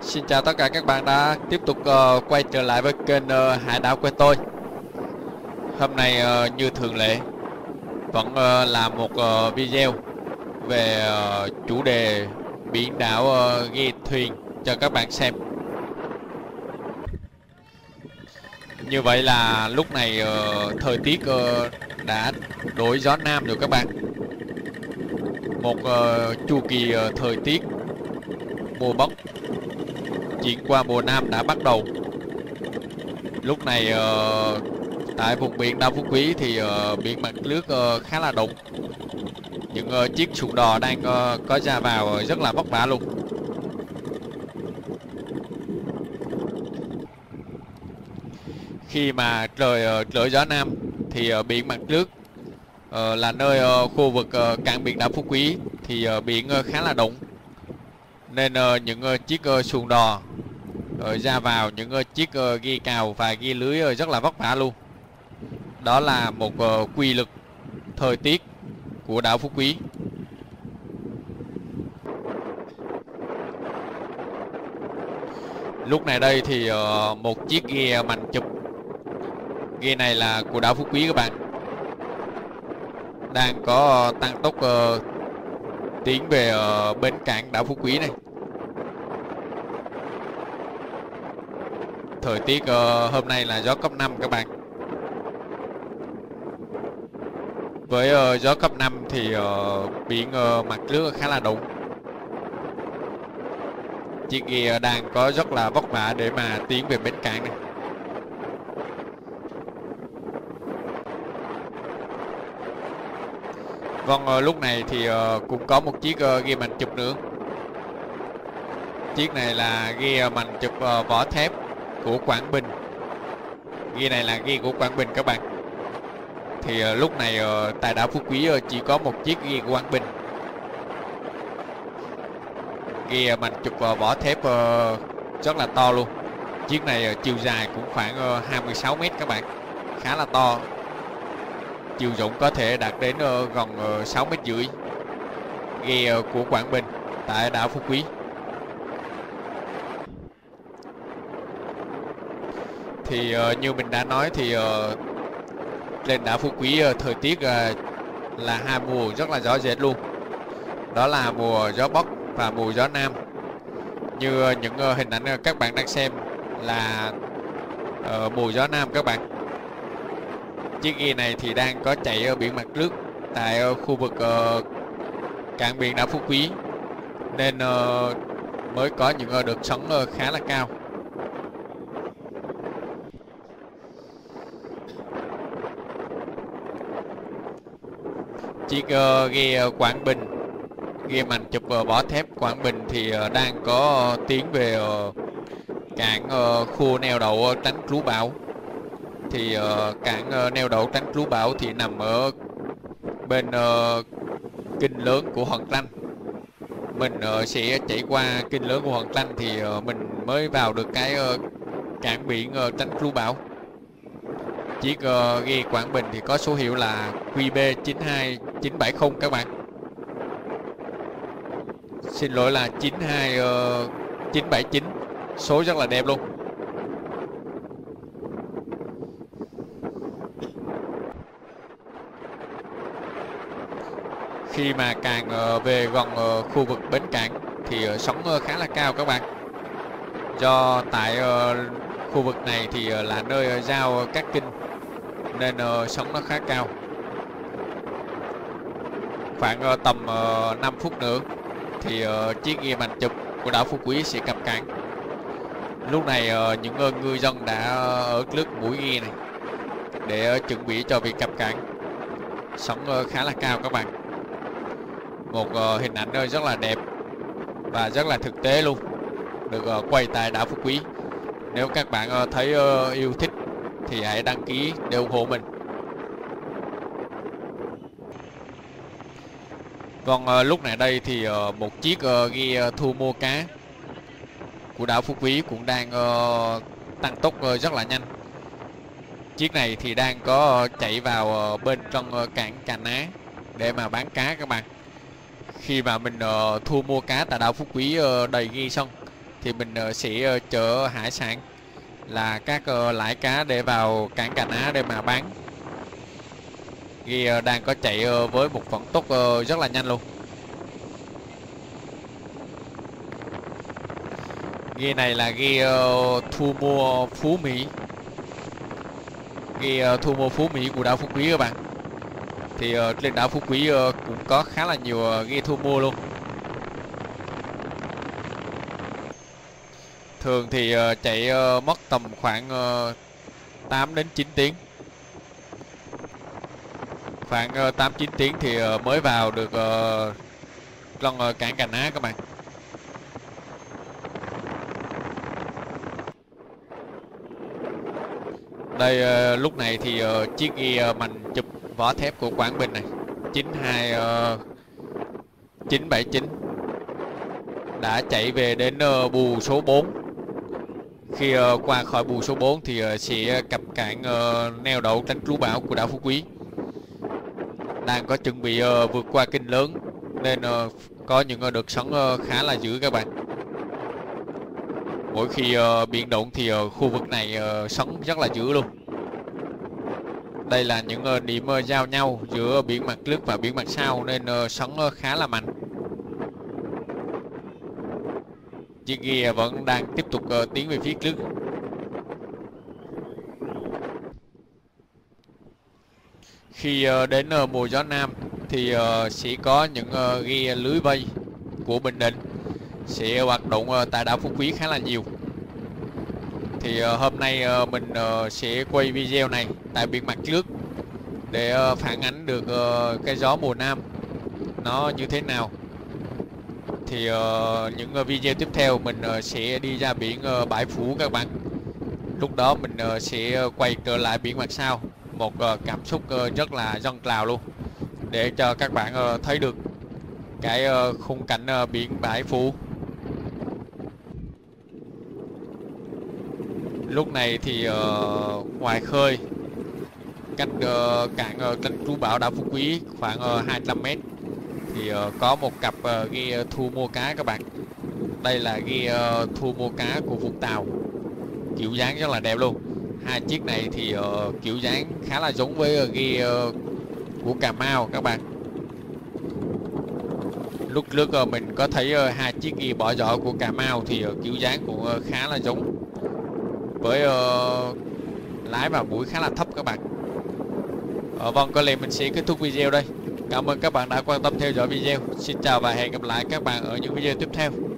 Xin chào tất cả các bạn đã tiếp tục quay trở lại với kênh Hải đảo quê tôi. Hôm nay như thường lệ vẫn là một video về chủ đề biển đảo ghe thuyền cho các bạn xem. Như vậy là lúc này thời tiết đã đổi gió nam rồi các bạn. Một chu kỳ thời tiết mùa bấc chuyển qua mùa nam đã bắt đầu. Lúc này tại vùng biển đảo Phú Quý thì biển mặt nước khá là đục. Những chiếc xuồng đò đang có ra vào rất là vất vả luôn. Khi mà trời trở gió nam thì biển mặt nước là nơi khu vực cảng biển đảo Phú Quý thì biển khá là đụng, nên những chiếc xuồng đò ra vào những chiếc ghe cào và ghe lưới rất là vất vả luôn. Đó là một quy luật thời tiết của đảo Phú Quý. Lúc này đây thì một chiếc ghe mành chụp, ghe này là của đảo Phú Quý các bạn, đang có tăng tốc tiến về bên cảng đảo Phú Quý này. Thời tiết hôm nay là gió cấp 5 các bạn. Với gió cấp 5 thì biển mặt nước khá là đụng. Chiếc ghe đang có rất là vất vả để mà tiến về bến cảng này. Vâng, lúc này thì cũng có một chiếc ghe mành chụp nữa. Chiếc này là ghe mành chụp vỏ thép của Quảng Bình. Ghe này là ghe của Quảng Bình các bạn. Thì lúc này tại đảo Phú Quý chỉ có một chiếc ghe của Quảng Bình. Ghe mành chụp vỏ thép rất là to luôn. Chiếc này chiều dài cũng khoảng 26 m các bạn, khá là to. Chiều rộng có thể đạt đến gần 6,5 m. Ghe của Quảng Bình tại đảo Phú Quý. Thì như mình đã nói thì lên đảo Phú Quý thời tiết là hai mùa rất là rõ rệt luôn. Đó là mùa gió bắc và mùa gió nam. Như những hình ảnh các bạn đang xem là mùa gió nam các bạn. Chiếc ghe này thì đang có chạy ở biển mặt nước tại khu vực cảng biển đảo Phú Quý, nên mới có những đợt sóng khá là cao. Chiếc ghe Quảng Bình, ghe mành chụp vỏ thép Quảng Bình thì đang có tiến về cảng khu neo đậu tránh trú bão. Thì cảng neo đậu tránh trú bão thì nằm ở bên kênh lớn của Hòn Tranh. Mình sẽ chạy qua kênh lớn của Hòn Tranh thì mình mới vào được cái cảng biển tránh trú bão. Chiếc ghe Quảng Bình thì có số hiệu là QB92970 các bạn. Xin lỗi là 92979, số rất là đẹp luôn. Khi mà càng về gần khu vực bến cảng thì sóng khá là cao các bạn. Do tại khu vực này thì là nơi giao các kênh nên sóng nó khá cao. Khoảng tầm 5 phút nữa thì chiếc ghe mành chụp của đảo Phú Quý sẽ cập cảng. Lúc này những ngư dân đã ở lướt mũi ghe này để chuẩn bị cho việc cập cảng. Sóng khá là cao các bạn. Một hình ảnh rất là đẹp và rất là thực tế luôn, được quay tại đảo Phú Quý. Nếu các bạn thấy yêu thích thì hãy đăng ký để ủng hộ mình. Còn lúc này đây thì một chiếc ghe thu mua cá của đảo Phú Quý cũng đang tăng tốc rất là nhanh. Chiếc này thì đang có chạy vào bên trong cảng Cà Ná để mà bán cá các bạn. Khi mà mình thu mua cá tại đảo Phú Quý đầy ghe xong thì mình sẽ chở hải sản là các lái cá để vào cảng Cà Ná để mà bán. Ghi đang có chạy với một vận tốc rất là nhanh luôn. Ghi này là ghi thu mua Phú Mỹ, ghi thu mua Phú Mỹ của đảo Phú Quý các bạn. Thì trên đảo Phú Quý cũng có khá là nhiều ghi thu mua luôn. Thường thì chạy mất tầm khoảng 8 đến 9 tiếng. Khoảng 8-9 tiếng thì mới vào được gần cảng Cà Ná các bạn. Đây lúc này thì chiếc ghi mành chụp vỏ thép của Quảng Bình này 979 đã chạy về đến bù số 4. Khi qua khỏi bù số 4 thì sẽ cập cảng neo đậu tránh trú bão của đảo Phú Quý. Đang có chuẩn bị vượt qua kênh lớn nên có những đợt sóng khá là dữ các bạn. Mỗi khi biển động thì khu vực này sóng rất là dữ luôn. Đây là những điểm giao nhau giữa biển mặt trước và biển mặt sau nên sóng khá là mạnh. Chiếc ghi vẫn đang tiếp tục tiến về phía trước. Khi đến mùa gió nam thì sẽ có những ghi lưới vây của Bình Định sẽ hoạt động tại đảo Phú Quý khá là nhiều. Thì hôm nay mình sẽ quay video này tại biển mặt trước để phản ánh được cái gió mùa nam nó như thế nào. Thì những video tiếp theo mình sẽ đi ra biển Bãi Phủ các bạn. Lúc đó mình sẽ quay trở lại biển mặt sau, một cảm xúc rất là dâng trào luôn, để cho các bạn thấy được cái khung cảnh biển Bãi Phủ. Lúc này thì ngoài khơi cách cảng tránh trú bão đảo Phú Quý khoảng 200 m thì có một cặp ghi thu mua cá các bạn. Đây là ghi thu mua cá của Vũng Tàu, kiểu dáng rất là đẹp luôn. Hai chiếc này thì kiểu dáng khá là giống với ghi của Cà Mau các bạn. Lúc trước mình có thấy hai chiếc ghi bỏ giỏ của Cà Mau thì kiểu dáng cũng khá là giống, với lái và mũi khá là thấp các bạn. Vâng, có lẽ mình sẽ kết thúc video đây. Cảm ơn các bạn đã quan tâm theo dõi video. Xin chào và hẹn gặp lại các bạn ở những video tiếp theo.